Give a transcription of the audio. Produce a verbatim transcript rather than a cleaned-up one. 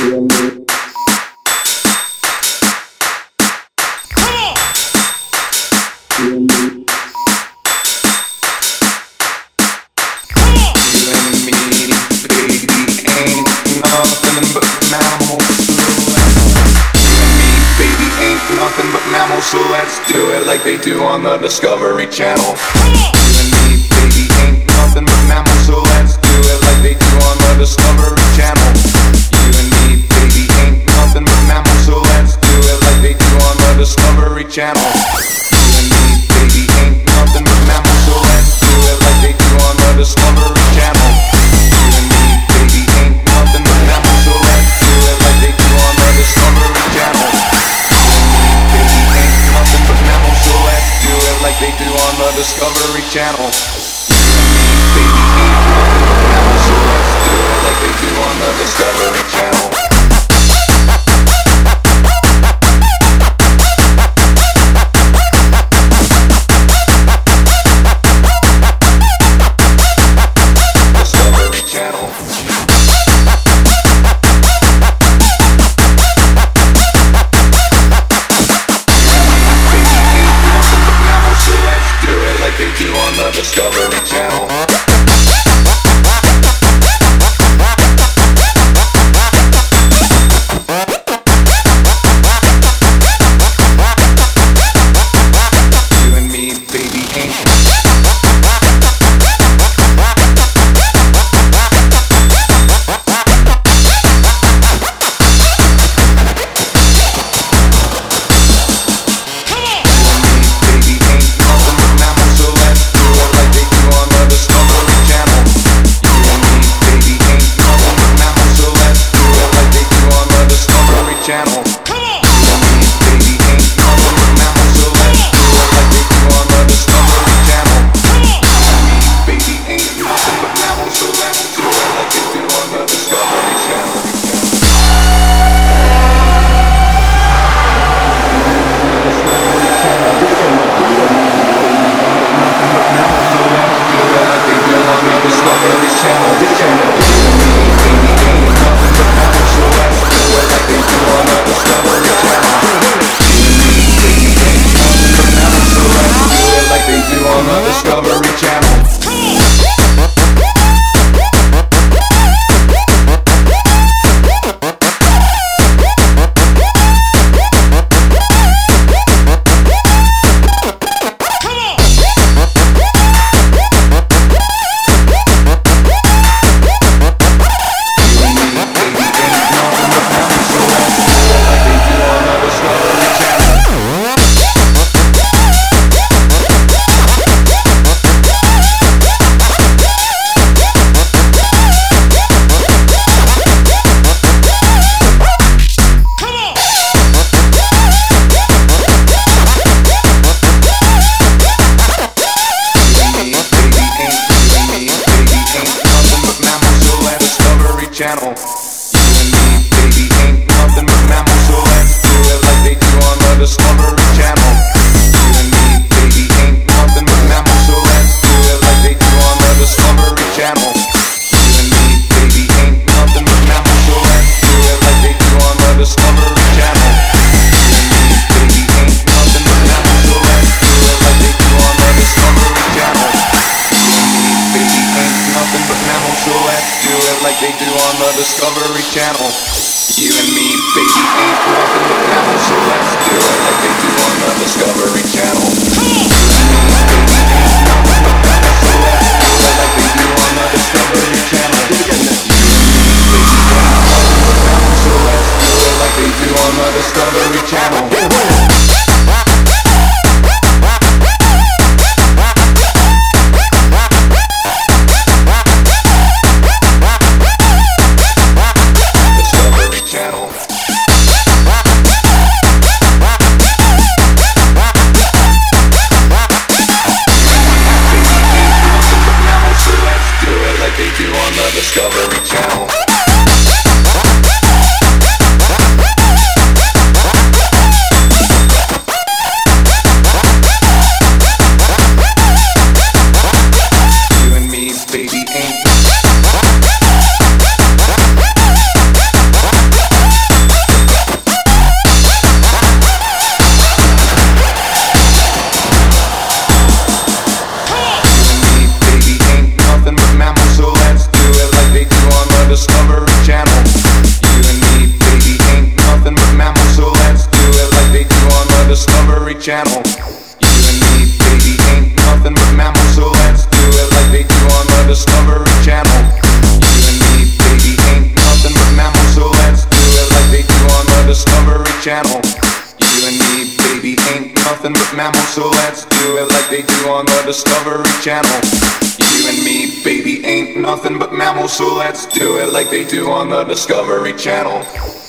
So let's do it like they do on the Discovery Channel. You and me, baby, ain't nothing but mammals. So let's do it like they do on the Discovery Channel. You and me, baby, ain't nothing but mammals. So let's do it like they do on the Discovery Channel. You and me, baby, ain't nothing but mammals. So let's do it like they do on the Discovery Channel. You and me, baby, ain't nothing but mammals. So let's do it like they do on the Discovery Channel. Nothing but mammals, so let's do it like they do on the Discovery Channel. Baby, ain't nothing but mammals, so let's do it like they do on the Discovery Channel. Discovery Channel. You and me, baby, ain't Channel. Come on! Baby, ain't nothing but mammals, so let's do it like they do on the Discovery Channel. Come on! Baby, ain't nothing but mammals, so let's do it like they do on the Discovery Channel. Discovery Channel. Baby, ain't nothing but mammals, so let's do it like they do on the Discovery Channel. Baby, ain't nothing but mammals, so let's do it like they do on the Discovery Channel. Channel. You and me, baby, ain't nothing but mammals, so let's do it like they do on the Discovery Channel. You and me, baby, ain't nothing but mammals, so let's do it like they do on the Discovery Channel. You and me, baby, ain't nothing but mammals, so let's do it like they do on the Discovery Channel. You and me, baby, ain't nothing but mammals, so let's do it like they do on the Discovery Channel. You and me, baby, ain't nothing but mammals, so let's do it like they do on the Discovery Channel. You and me, baby, ain't nothing but mammals, so let's do it like they do on the Discovery Channel. You and me, baby, ain't nothing but mammals, so let's do it like they do on the Discovery Channel. You and me, baby, ain't nothing but mammals, so let's do it like they do on the Discovery Channel. Channel. You and me, baby, ain't nothing but mammals, so let's do it like they do on the Discovery Channel. You and me, baby, ain't nothing but mammals, so let's do it like they do on the Discovery Channel. You and me, baby, ain't nothing but mammals, so let's do it like they do on the Discovery Channel. You and me, baby, ain't nothing but mammals, so let's do it like they do on the Discovery Channel.